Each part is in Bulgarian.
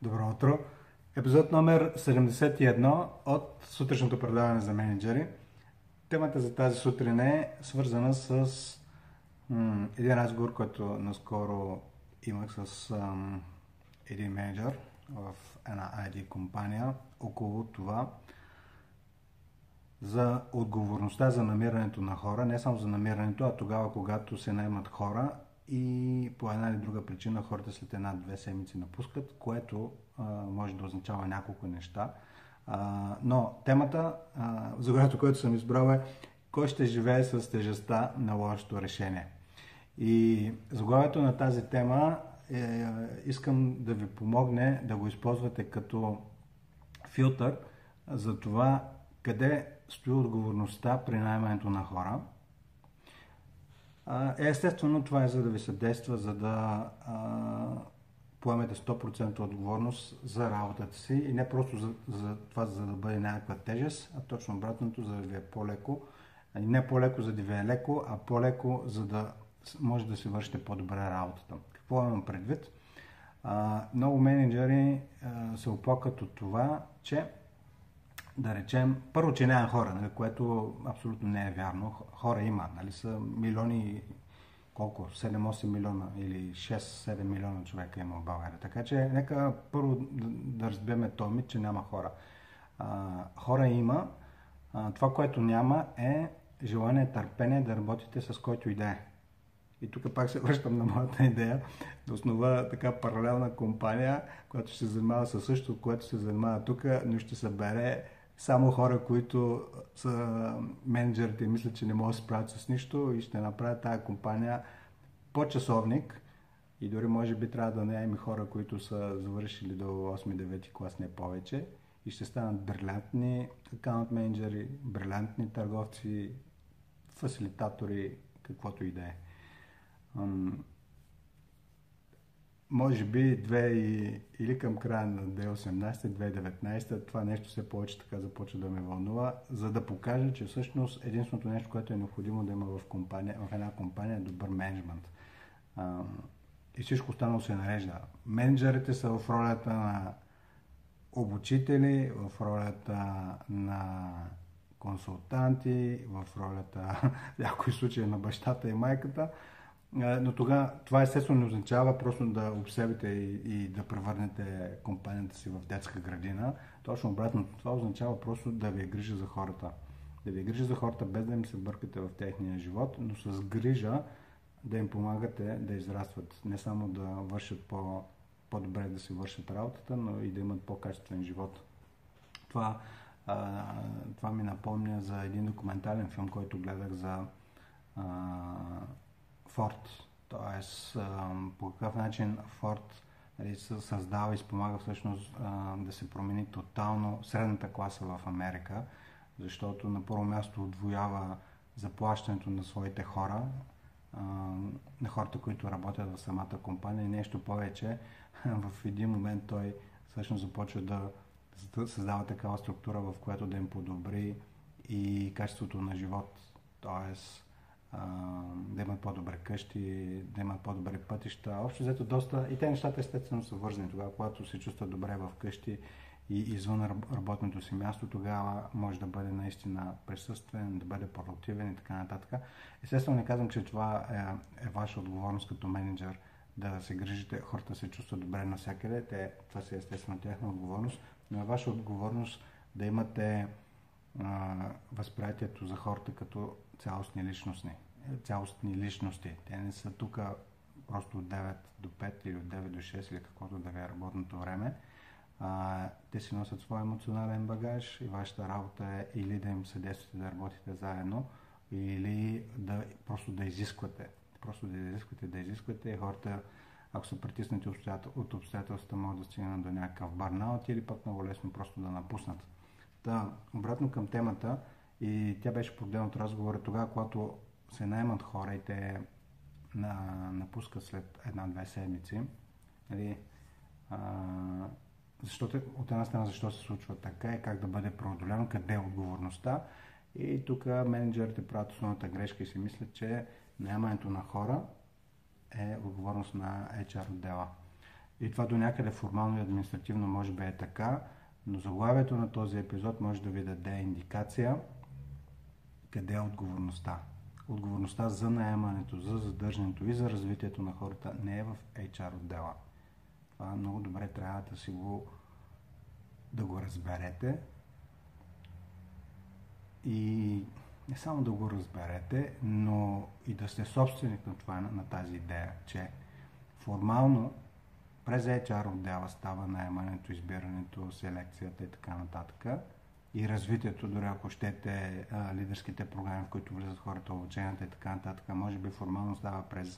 Добро утро! Епизод номер 71 от сутрешното предаване за менеджери. Темата за тази сутрин е свързана с един разговор, който наскоро имах с един менеджер в една ID компания около това за отговорността за намирането на хора, не само за намирането, а тогава, когато се наемат хора и по една или друга причина хората след една-две седмици напускат, което може да означава няколко неща. Но темата, за която съм избрал е кой ще живее с тежестта на лошото решение. И заглавието на тази тема искам да ви помогне да го използвате като филтър за това къде стои отговорността при наемането на хора. Естествено, това е за да ви съдейства, за да поемете 100% отговорност за работата си и не просто за това, за да бъде някаква тежест, а точно обратното, за да ви е по-леко. И не по-леко, за да ви е леко, а по-леко, за да може да си вършите по-добре работата. Какво имам предвид? Много менеджери се оплакват от това, че да речем, първо, че няма хора, нали, което абсолютно не е вярно. Хора има, нали, са милиони, колко? 7-8 милиона или 6-7 милиона човека има в България. Така че нека първо да разбеме този мит, че няма хора. Хора има. Това, което няма е желание, търпение да работите с който и да е. И тук пак се връщам на моята идея да основа така паралелна компания, която ще се занимава със същото, което се занимава тук, но ще събере само хора, които са менеджерите и мислят, че не могат да се справят с нищо и ще направят тази компания по часовник и дори може би трябва да наемем хора, които са завършили до 8-9 клас, не повече и ще станат брилянтни акаунт менеджери, брилянтни търговци, фасилитатори, каквото и да е. Може би или към края на 2018-2019 това нещо все повече така започва да ме вълнува, за да покажа, че всъщност единственото нещо, което е необходимо да има в една компания е добър менеджмент. И всичко останало се нарежда. Менеджерите са в ролята на обучители, в ролята на консултанти, в ролята в някои случаи на бащата и майката. Но тогава това естествено не означава просто да обсебите и да превърнете компанията си в детска градина. Точно обратното, това означава просто да ви е грижа за хората. Да ви е грижа за хората без да им се бъркате в техния живот, но с грижа да им помагате да израстват. Не само да вършат по-добре да си вършат работата, но и да имат по-качествен живот. Това ми напомня за един документален филм, който гледах за Форд, т.е. по какъв начин Форд се създава и спомага всъщност да се промени тотално средната класа в Америка, защото на първо място удвоява заплащането на своите хора, на хората, които работят в самата компания и нещо повече. В един момент той всъщност започва да създава такава структура, в която да им подобри и качеството на живот, т.е. да имат по-добре къщи, да имат по-добре пътища. Общо взето доста и те нещата естествено са вързани. Тогава, когато се чувстват добре в къщи и извън работното си място, тогава може да бъде наистина присъствен, да бъде продуктивен и така нататък. Естествено не казвам, че това е ваша отговорност като менеджер да се грижите, хората се чувстват добре навсякъде. Това си естествено тяхна отговорност, но е ваша отговорност да имате възприятието за хората като цялостни личности. Те не са тук просто от 9 до 5 или от 9 до 6 или каквото да ви е работното време. Те си носят своя емоционален багаж и вашата работа е или да им съдействате да работите заедно, или просто да изисквате. Да изисквате хората, ако са притиснати от обстоятелствата, могат да стигнат до някакъв бърнаут или пък много лесно просто да напуснат. Обратно към темата, и тя беше породена от разговора тогава, когато се наемат хора и те напускат след една-две седмици. Нали, от една страна защо се случва така и как да бъде преодоляно, къде е отговорността. И тук менеджерите правят основната грешка и си мислят, че наемането на хора е отговорност на HR отдела. И това до някъде формално и административно може би е така, но заглавието на този епизод може да ви даде индикация къде е отговорността. Отговорността за наемането, за задържането и за развитието на хората не е в HR отдела. Това много добре трябва да го разберете и не само да го разберете, но и да сте собственик на тази идея, че формално през HR отдела става наемането, избирането, селекцията и така нататък. И развитието, дори ако щете лидерските програми, в които влизат хората, обученията и така нататък, може би формално става през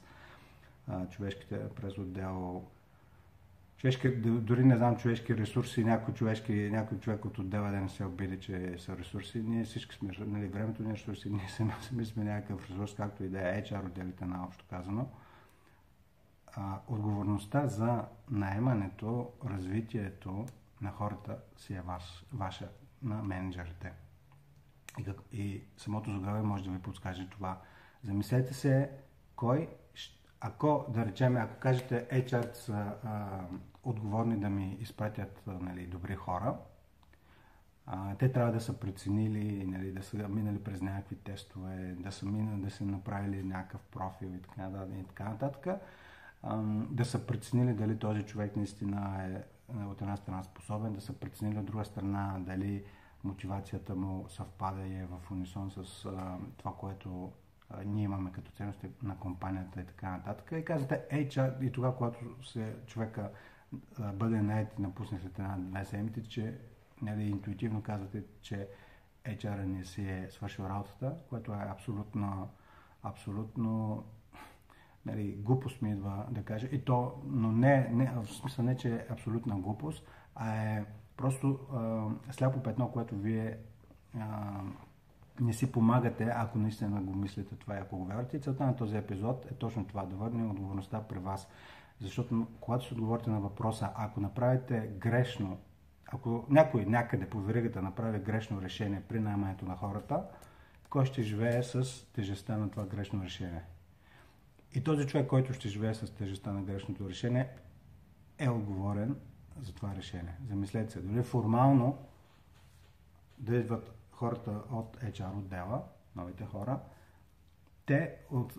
отдел дори не знам човешки ресурси, някой човек от отдела да не се обиди, че са ресурси. Ние всички сме, нали, времето ни ресурси, ние сами сме някакъв ресурс, както и да е HR отделите на общо казано. Отговорността за наемането, развитието на хората си е ваша, на менеджерите. И самото заглавие може да ви подскаже това. Замислете се ако кажете HR са отговорни да ми изпратят, нали, добри хора, те трябва да са преценили, нали, да са минали през някакви тестове, да са направили някакъв профил и така нататък. Да са преценили дали този човек наистина е от една страна способен, да са преценили от друга страна дали мотивацията му съвпада и е в унисон с това, което ние имаме като ценности на компанията и така нататък. И казвате HR и тогава, когато човека бъде нает и напусне след една-две седмици, че, нали, интуитивно казвате, че HR не си е свършил работата, което е абсолютно нали, глупост ми идва да кажа. И то, но не, в смисъл не, че е абсолютна глупост, а е просто сляпо петно, което вие не си помагате, ако наистина го мислите това и ако го вярвате. И целта на този епизод е точно това, да върне отговорността при вас. Защото когато се отговорите на въпроса, ако направите грешно, ако някой някъде по веригата направи грешно решение при наемането на хората, кой ще живее с тежестта на това грешно решение? И този човек, който ще живее с тежестта на грешното решение, е отговорен за това решение. Замислете се, дори формално да идват хората от HR отдела, новите хора, те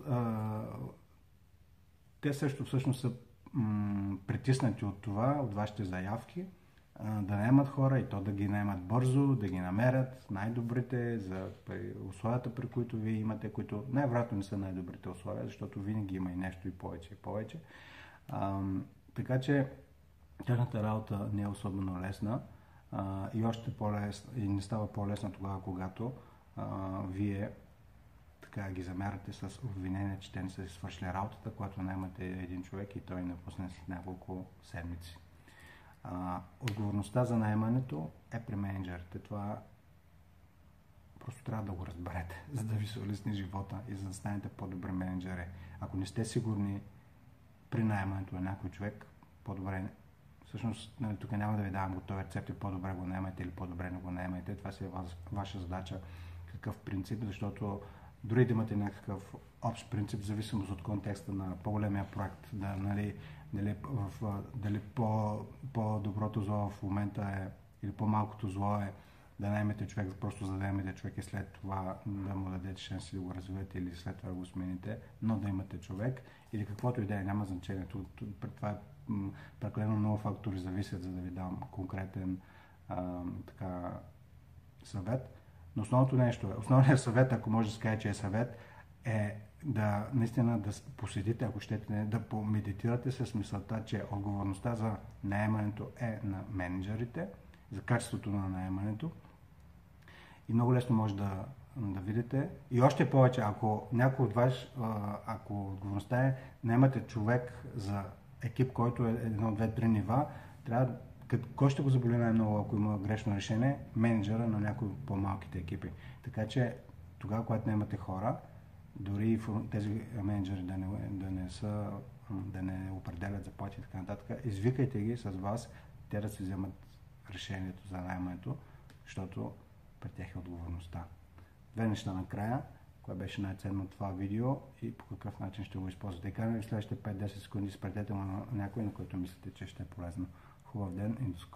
също всъщност са притиснати от това, от вашите заявки, да наемат хора и то да ги наемат бързо, да ги намерят най-добрите за условията, при които вие имате, които най-вероятно не са най-добрите условия, защото винаги има и нещо и повече и повече. Така че тяхната работа не е особено лесна и още по-лесна, и не става по-лесна тогава, когато вие така ги замерате с обвинение, че те не са си свършили работата, когато наемате един човек и той напусне след няколко седмици. Отговорността за наемането е при менеджерите. Това просто трябва да го разберете, за да ви се улесни живота и за да станете по-добри менеджери. Ако не сте сигурни при наемането на някой човек, по-добре, всъщност тук няма да ви давам готови рецепти, по-добре го наемайте или по-добре не го наемайте. Това си е ваша задача, какъв принцип, защото дори да имате някакъв общ принцип, в зависимост от контекста на по-големия проект, дали по-доброто зло в момента е, или по-малкото зло е да наемете човек, просто за да наемете човек и след това да му дадете шанси да го развивате или след това да го смените, но да имате човек или каквото и да е, няма значение. Това прекалено много фактори зависят, за да ви дам конкретен съвет. Но основният съвет, ако може да се каже, че е съвет, е да наистина да поседите, ако щете, да помедитирате с мисълта, че отговорността за наемането е на менеджерите, за качеството на наемането. И много лесно може да видите. И още повече, ако някой от вас, ако отговорността е наемате човек за екип, който е 1, 2, 3 нива, трябва кой ще го заболи най-много, ако има грешно решение? Менеджера на някои от по-малките екипи. Така че тогава, когато наемате хора, дори тези менеджери да не определят заплати и така нататък, извикайте ги с вас, те да си вземат решението за наемането, защото при тях е отговорността. Две неща накрая. кое беше най-ценно от това видео и по какъв начин ще го използвате. Караме в следващите 5-10 секунди, спретете на някой, на който мислите, че ще е полезно. Хубав ден и до скоро!